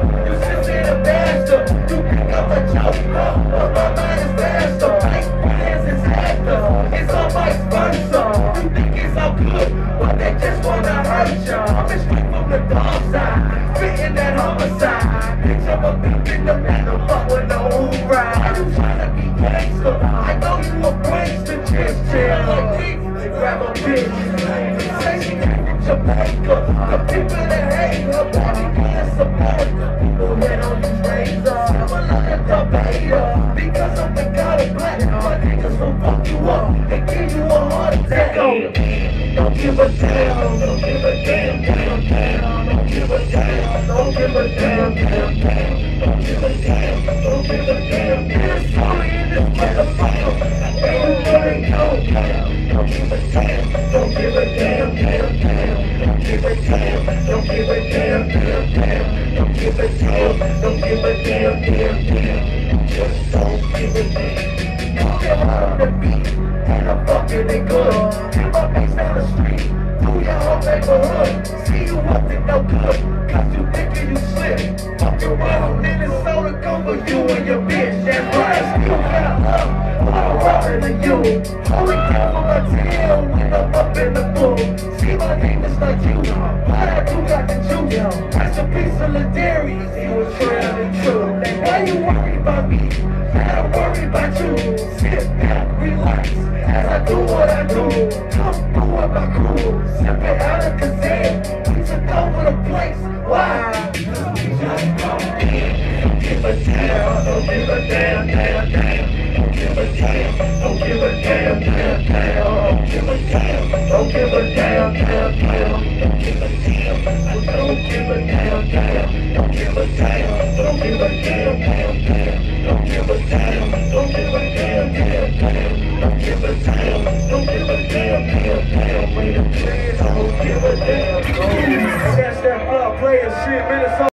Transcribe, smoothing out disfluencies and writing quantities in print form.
You should be the master. You think I'm a joke, but my mind is faster. Like plans is actor. It's all vice versa. You think it's all good, but they just wanna hurt ya. I'm straight from the dark side, spitting that homicide. Bitch, I'm a bitch in the middle, fuck with no ride. You tryna be gangster, I know you a prankster. Just chill like me, grab a bitch. Say she came from Jamaica. The people that hate her body is America. People hit on these razors, I'm a look at the beta. Because I'm the god of black, my niggas will fuck you up and give you a heart attack. Don't give a damn, don't give a damn, damn, damn. Don't give a damn, don't give a damn, damn, damn. Don't give a damn, don't give a damn. There's sorry in this motherfucker. Everybody go. Don't give a damn, don't give a damn, damn, damn. Don't give a damn, don't give a damn, damn, damn. Don't give a damn, don't give a damn, damn, damn. Just don't give a damn. Talking on the beat, and I'm fucking it good. Till my face down the street, through your whole neighborhood. See you up to no good, cause you thinking you slip. Fuck around, Minnesota go for you and your bitch. That's right, I still got love, but I'm robbing to you. Holy cow on my tail when I'm up in the pool. See, my name is not you, but I do got the juice. That's a piece of Ladarius, he was trailing true. Why you worry about me? I don't worry about you. Sit back, relax, as I do what I do. Come through with my crew, sipping out of Kazan. We took over the place, why? Just don't give a damn, don't give a damn, damn, damn. Don't give a damn, don't give a damn, damn, damn. Don't give a damn, don't give a damn, damn, damn. Don't give a damn, don't give a damn, damn. Don't give a damn, don't give a damn, damn, damn. Don't give a damn, don't give a damn, damn, damn. Don't give a damn, don't give a damn, damn, damn. We the kids, don't give a damn. That's that blood player shit, Minnesota.